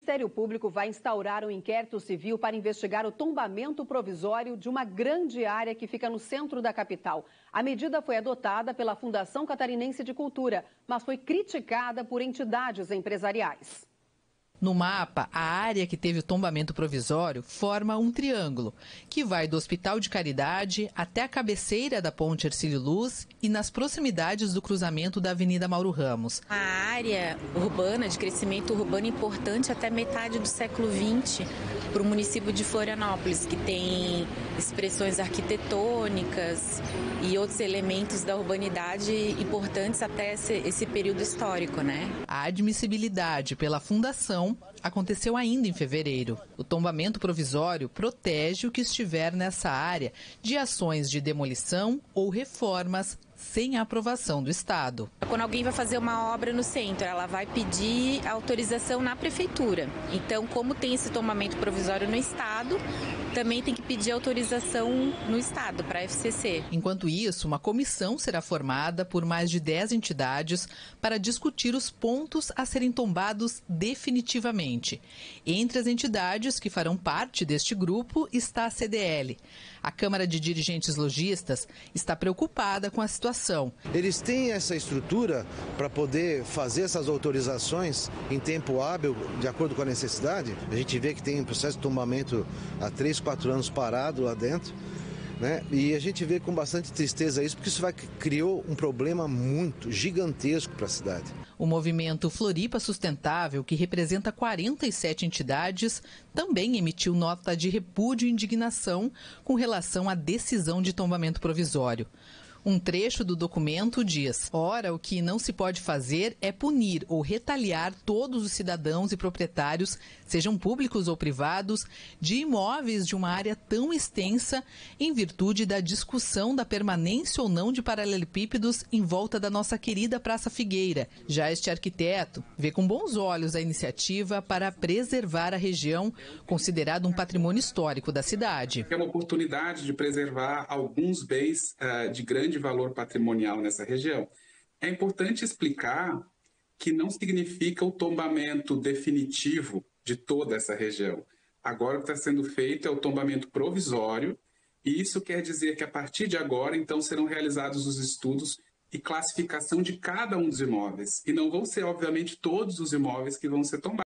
Ministério Público vai instaurar um inquérito civil para investigar o tombamento provisório de uma grande área que fica no centro da capital. A medida foi adotada pela Fundação Catarinense de Cultura, mas foi criticada por entidades empresariais. No mapa, a área que teve o tombamento provisório forma um triângulo, que vai do Hospital de Caridade até a cabeceira da Ponte Hercílio Luz e nas proximidades do cruzamento da Avenida Mauro Ramos. A área urbana, de crescimento urbano importante até metade do século XX para o município de Florianópolis, que tem expressões arquitetônicas e outros elementos da urbanidade importantes até esse período histórico, né? A admissibilidade pela Fundação aconteceu ainda em fevereiro. O tombamento provisório protege o que estiver nessa área de ações de demolição ou reformas sem a aprovação do Estado. Quando alguém vai fazer uma obra no centro, ela vai pedir autorização na prefeitura. Então, como tem esse tombamento provisório no Estado, também tem que pedir autorização no Estado, para a FCC. Enquanto isso, uma comissão será formada por mais de 10 entidades para discutir os pontos a serem tombados definitivamente. Entre as entidades que farão parte deste grupo está a CDL. A Câmara de Dirigentes Lojistas está preocupada com a situação. Eles têm essa estrutura para poder fazer essas autorizações em tempo hábil, de acordo com a necessidade. A gente vê que tem um processo de tombamento há 3, 4 anos parado lá dentro, né? E a gente vê com bastante tristeza isso, porque isso criou um problema muito gigantesco para a cidade. O movimento Floripa Sustentável, que representa 47 entidades, também emitiu nota de repúdio e indignação com relação à decisão de tombamento provisório. Um trecho do documento diz: ora, o que não se pode fazer é punir ou retaliar todos os cidadãos e proprietários, sejam públicos ou privados, de imóveis de uma área tão extensa em virtude da discussão da permanência ou não de paralelepípedos em volta da nossa querida Praça Figueira. Já este arquiteto vê com bons olhos a iniciativa para preservar a região, considerado um patrimônio histórico da cidade. É uma oportunidade de preservar alguns bens de grande valor patrimonial nessa região. É importante explicar que não significa o tombamento definitivo de toda essa região. Agora o que está sendo feito é o tombamento provisório, e isso quer dizer que a partir de agora, então, serão realizados os estudos e classificação de cada um dos imóveis. E não vão ser, obviamente, todos os imóveis que vão ser tombados.